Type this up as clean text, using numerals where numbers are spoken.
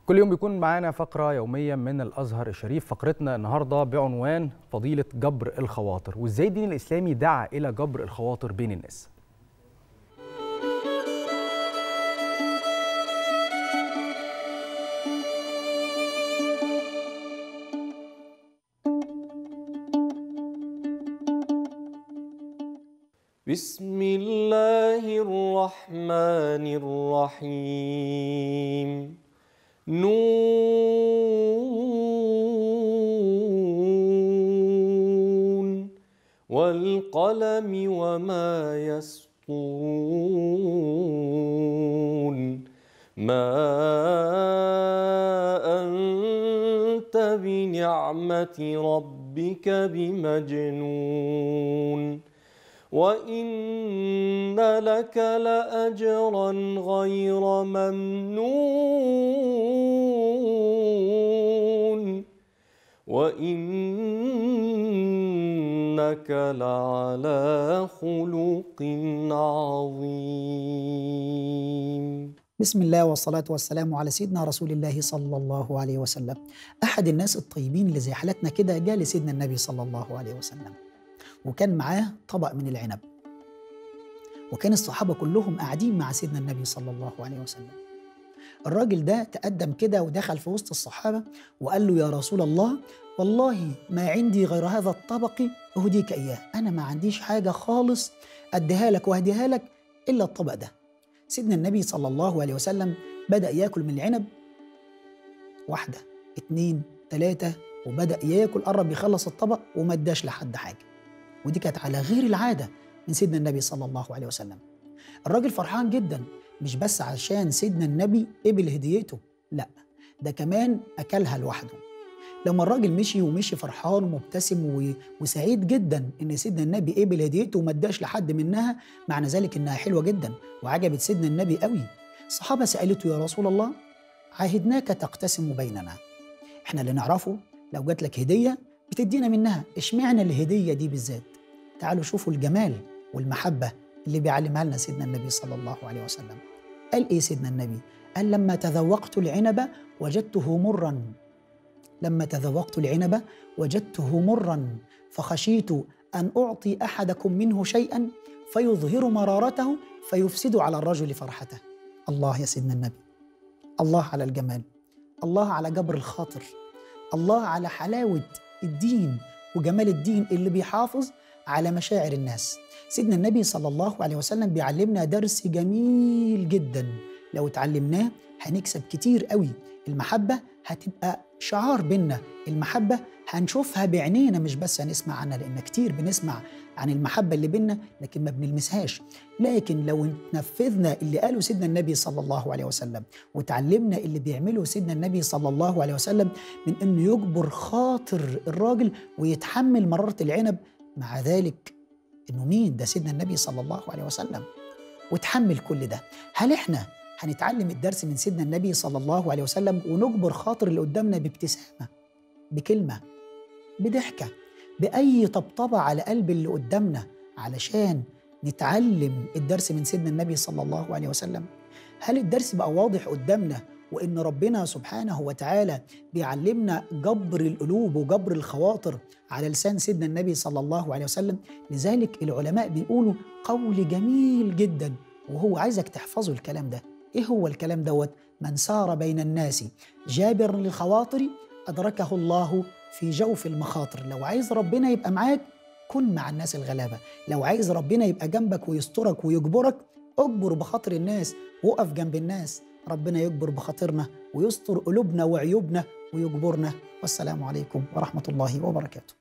كل يوم بيكون معانا فقرة يوميا من الأزهر الشريف. فقرتنا النهاردة بعنوان فضيلة جبر الخواطر، وإزاي الدين الإسلامي دعا إلى جبر الخواطر بين الناس. بسم الله الرحمن الرحيم. نون والقلم وما يسطرون. ما أنت بنعمة ربك بمجنون، وإن لك لأجرا غير ممنون، وإنك لعلى خلق عظيم. بسم الله والصلاة والسلام على سيدنا رسول الله صلى الله عليه وسلم. أحد الناس الطيبين اللي زي حالتنا كده جاء لسيدنا النبي صلى الله عليه وسلم، وكان معاه طبق من العنب، وكان الصحابة كلهم قاعدين مع سيدنا النبي صلى الله عليه وسلم. الراجل ده تقدم كده ودخل في وسط الصحابة وقال له: يا رسول الله، والله ما عندي غير هذا الطبق أهديك إياه، أنا ما عنديش حاجة خالص أديها لك وأهديها لك إلا الطبق ده. سيدنا النبي صلى الله عليه وسلم بدأ يأكل من العنب، واحدة، اتنين، تلاتة، وبدأ يأكل، قرب يخلص الطبق وما اداش لحد حاجة. ودي كانت على غير العادة من سيدنا النبي صلى الله عليه وسلم. الراجل فرحان جدا، مش بس عشان سيدنا النبي قبل هديته، لا، ده كمان أكلها لوحده. لما الراجل مشي فرحان ومبتسم وسعيد جدا إن سيدنا النبي قبل هديته وما اداش لحد منها، معنى ذلك إنها حلوة جدا وعجبت سيدنا النبي قوي. الصحابة سألته: يا رسول الله، عاهدناك تقتسم بيننا، احنا اللي نعرفه لو جات لك هدية بتدينا منها، اشمعنى الهدية دي بالذات؟ تعالوا شوفوا الجمال والمحبة اللي بيعلمها لنا سيدنا النبي صلى الله عليه وسلم. قال إيه سيدنا النبي؟ قال: لما تذوقت العنب وجدته مرا، لما تذوقت العنب وجدته مرا، فخشيت أن أعطي أحدكم منه شيئا فيظهر مرارته فيفسد على الرجل فرحته. الله يا سيدنا النبي، الله على الجمال، الله على جبر الخاطر، الله على حلاوة الدين وجمال الدين اللي بيحافظ على مشاعر الناس. سيدنا النبي صلى الله عليه وسلم بيعلمنا درس جميل جدا، لو اتعلمناه هنكسب كتير قوي. المحبة هتبقى شعار بينا، المحبة هنشوفها بعينينا مش بس هنسمع عنها، لأن كتير بنسمع عن المحبة اللي بينا لكن ما بنلمسهاش. لكن لو نفذنا اللي قاله سيدنا النبي صلى الله عليه وسلم وتعلمنا اللي بيعمله سيدنا النبي صلى الله عليه وسلم من إنه يجبر خاطر الراجل ويتحمل مرارة العنب، مع ذلك إنه مين ده؟ سيدنا النبي صلى الله عليه وسلم، وتحمل كل ده. هل إحنا هنتعلم الدرس من سيدنا النبي صلى الله عليه وسلم ونجبر خاطر اللي قدامنا بابتسامة، بكلمة، بضحكة، بأي طبطبة على قلب اللي قدامنا علشان نتعلم الدرس من سيدنا النبي صلى الله عليه وسلم؟ هل الدرس بقى واضح قدامنا وإن ربنا سبحانه وتعالى بيعلمنا جبر القلوب وجبر الخواطر على لسان سيدنا النبي صلى الله عليه وسلم؟ لذلك العلماء بيقولوا قول جميل جدا، وهو عايزك تحفظوا الكلام ده. إيه هو الكلام دوت؟ من سار بين الناس جابر للخواطر أدركه الله في جوف المخاطر. لو عايز ربنا يبقى معاك كن مع الناس الغلابة، لو عايز ربنا يبقى جنبك ويسترك ويجبرك اجبر بخاطر الناس وقف جنب الناس، ربنا يجبر بخاطرنا ويستر قلوبنا وعيوبنا ويجبرنا. والسلام عليكم ورحمة الله وبركاته.